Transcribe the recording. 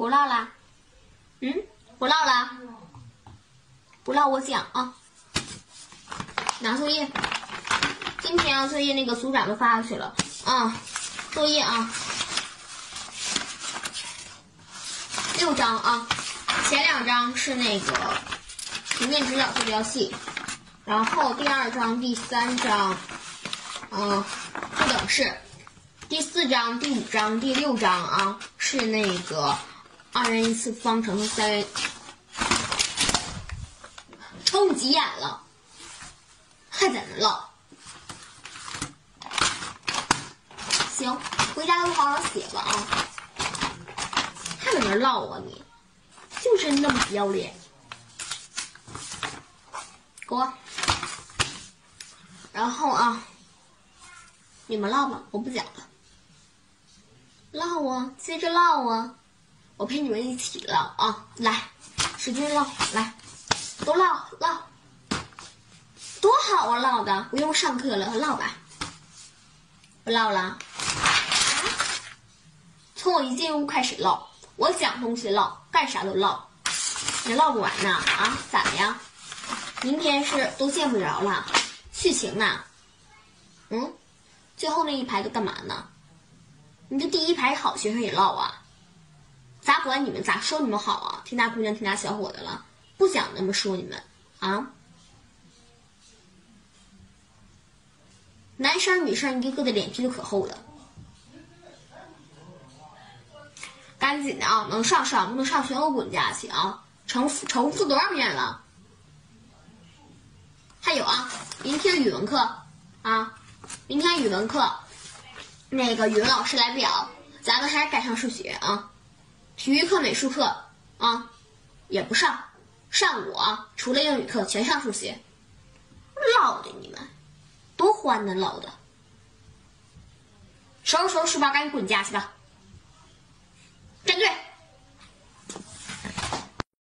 不唠啦？不唠啦？不唠我讲啊。拿作业，今天啊作业那个组长都发过去了啊，作业啊，6章啊，前2章是那个平面直角坐标系，然后第2章、第3章，不等式，第4章、第5章、第6章啊是那个2元一次方程和3元，抽你急眼了。还在那唠，行，回家都好好写吧啊！还在那唠啊你，就是那么不要脸，给我。然后啊，你们唠吧，我不讲了。唠啊，接着唠啊，我陪你们一起唠啊！来，使劲唠，来，都唠唠。多好啊，唠的不用上课了，唠吧。不唠了，从我一进屋开始唠，我讲东西唠，干啥都唠，你唠不完呢啊？咋的呀？明天是都见不着了，续情呢？最后那一排都干嘛呢？你这第一排好学生也唠啊？咋管你们？咋说你们好啊？挺大姑娘，挺大小伙的了，不想那么说你们啊？男生女生一个个的脸皮都可厚了，赶紧的啊！能上上，不能上全都滚家去啊！重复多少遍了？还有啊，明天语文课啊，明天语文课，那个语文老师来不了，咱们还是改上数学啊。体育课、美术课啊，也不上，上午啊，除了英语课全上数学。唠的你们。多欢呢，唠的！收拾书包，赶紧滚家去吧！站队！